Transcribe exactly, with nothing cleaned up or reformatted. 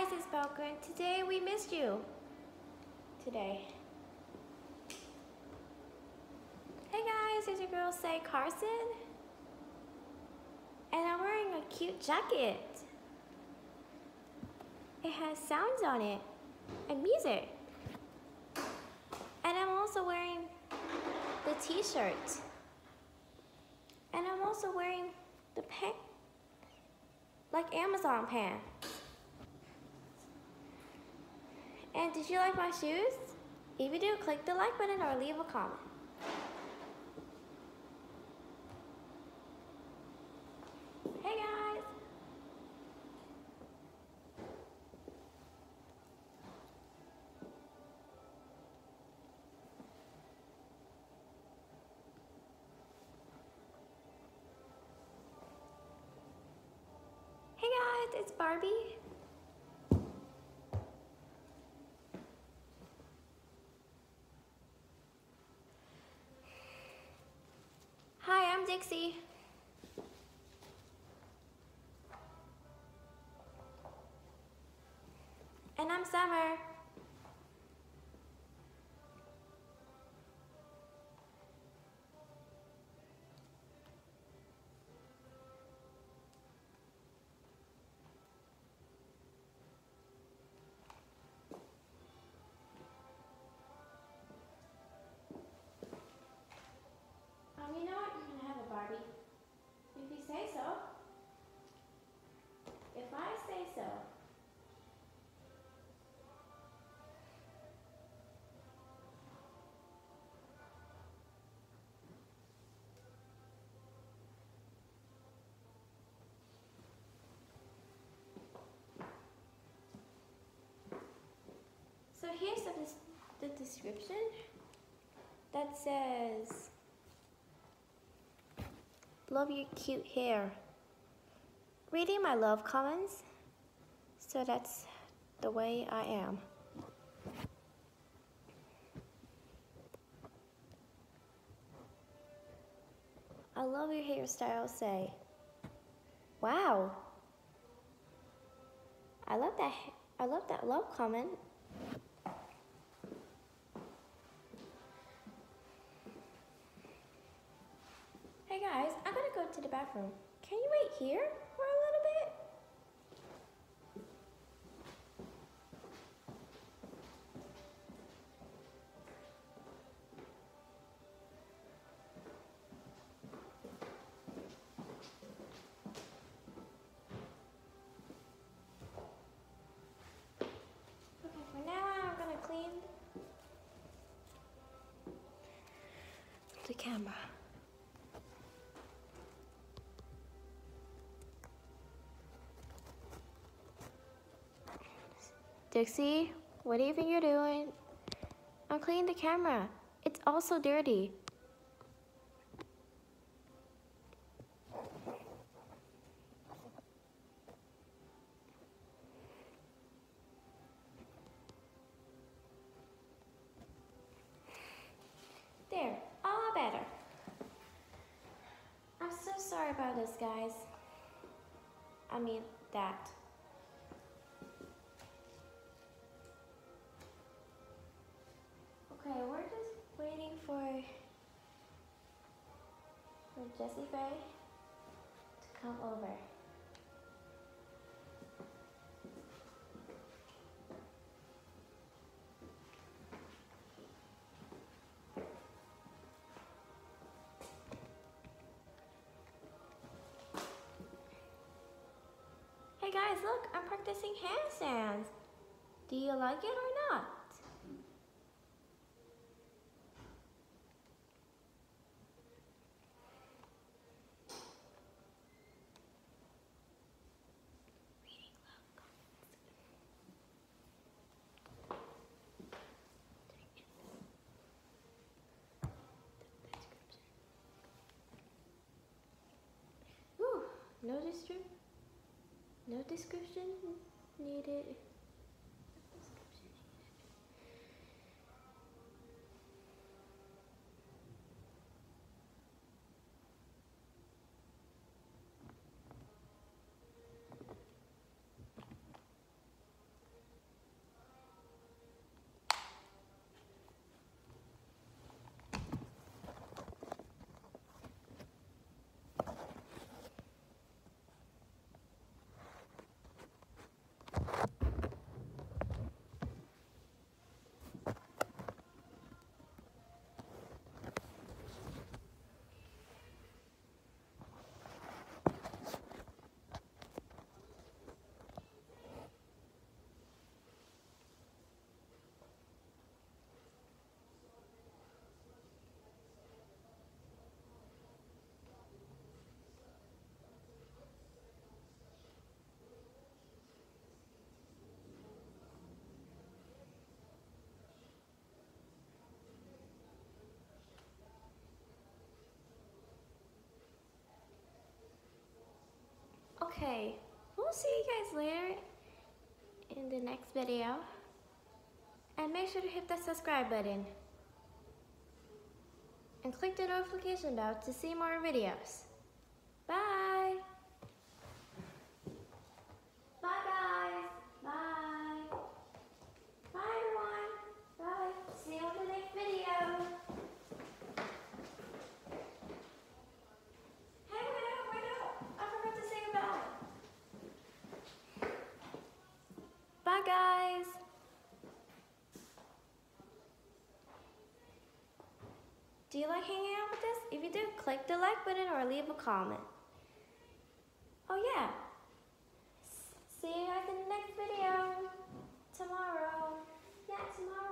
guys, it's Belka, and today we missed you. Today. Hey guys, it's your girl Say Carson. And I'm wearing a cute jacket. It has sounds on it and music. And I'm also wearing the t-shirt. And I'm also wearing the pant, like Amazon pants. And did you like my shoes? If you do, click the like button or leave a comment. Hey guys! Hey guys, it's Barbie. Hi, I'm Dixie. And I'm Summer. Um, you know what? You can have a Barbie. If you say so. If I say so. So here's the, the description that says, love your cute hair. Reading my love comments, so that's the way I am. I love your hairstyle, say. Wow. I love that, I love that love comment. Hey guys, I'm gonna go to the bathroom. Can you wait here for a little bit? Okay, for now I'm gonna clean the camera. Dixie, what do you think you're doing? I'm cleaning the camera. It's also dirty. There, a lot better. I'm so sorry about this, guys. I mean, that. Okay, we're just waiting for, for Jessie Faye to come over. Hey guys, look, I'm practicing handstands. Do you like it or not? Ooh, no description. No description needed. Okay, we'll see you guys later in the next video. And make sure to hit that subscribe button. And click the notification bell to see more videos. Bye. Bye guys. Bye. Bye everyone. Bye. See you on the next video. Hey, wait up, wait up. I forgot to say goodbye. Bye guys. Do you like hanging out with us? If you do, click the like button or leave a comment. Oh yeah. S- See you guys in the next video. Tomorrow. Yeah, tomorrow.